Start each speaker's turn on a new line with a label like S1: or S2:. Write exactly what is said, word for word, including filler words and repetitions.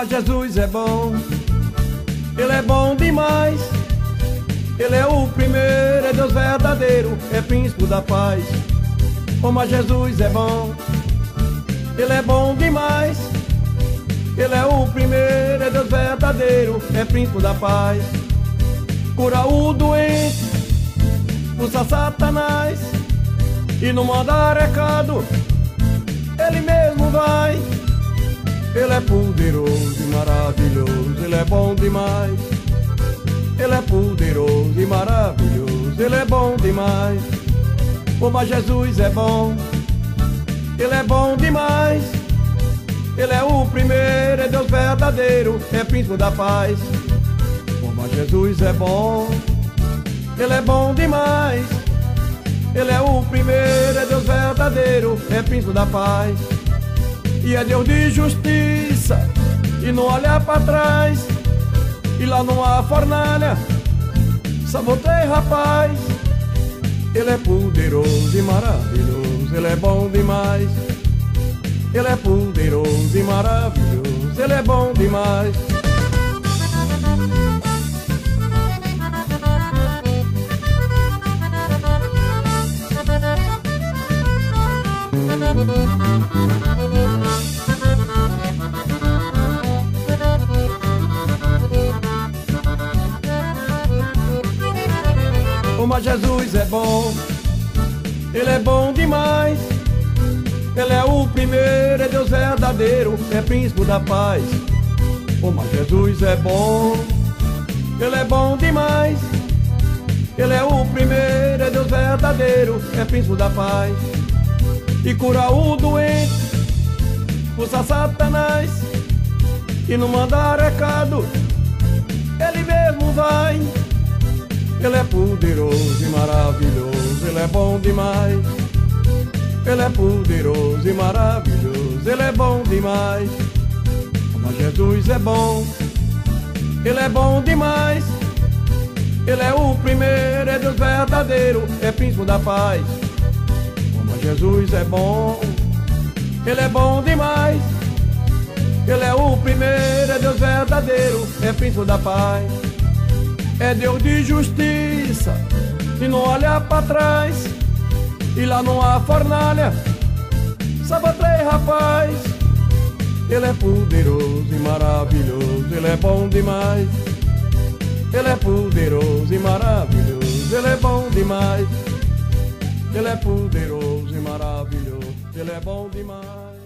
S1: mas Jesus é bom, Ele é bom demais. Ele é o primeiro, é Deus verdadeiro, é príncipe da paz. Oh, mas Jesus é bom, Ele é bom demais. Ele é o primeiro, é Deus verdadeiro, é príncipe da paz. Cura o doente, expulsa Satanás, e não manda recado, Ele mesmo vai. Ele é poderoso e maravilhoso, Ele é bom demais. Ele é poderoso e maravilhoso, Ele é bom demais. Oh, mas Jesus é bom, Ele é bom demais. Ele é o primeiro, é Deus verdadeiro, é príncipe da paz. Oh, mas Jesus é bom, Ele é bom demais. Ele é o primeiro, é Deus verdadeiro, é príncipe da paz. E é Deus de justiça, e não olha para trás. E lá não há fornalha, sabotei, rapaz. Ele é poderoso e maravilhoso, Ele é bom demais. Ele é poderoso e maravilhoso, Ele é bom demais. Oh, mas Jesus é bom, Ele é bom demais. Ele é o primeiro, é Deus verdadeiro, é príncipe da paz. Oh, mas Jesus é bom, Ele é bom demais. Ele é o primeiro, é Deus verdadeiro, é príncipe da paz. E cura o doente, expulsa Satanás, e não manda recado, Ele mesmo vai. Ele é poderoso e maravilhoso, Ele é bom demais. Ele é poderoso e maravilhoso, Ele é bom demais. Mas Jesus é bom, Ele é bom demais. Ele é o primeiro, é Deus verdadeiro, é príncipe da paz. Mas Jesus é bom, Ele é bom demais. Ele é o primeiro, é Deus verdadeiro, é príncipe da paz. É Deus de justiça, e não olha para trás. E lá não há fornalha, sabotrei, rapaz. Ele é poderoso e maravilhoso, Ele é bom demais. Ele é poderoso e maravilhoso, Ele é bom demais. Ele é poderoso e maravilhoso, Ele é bom demais.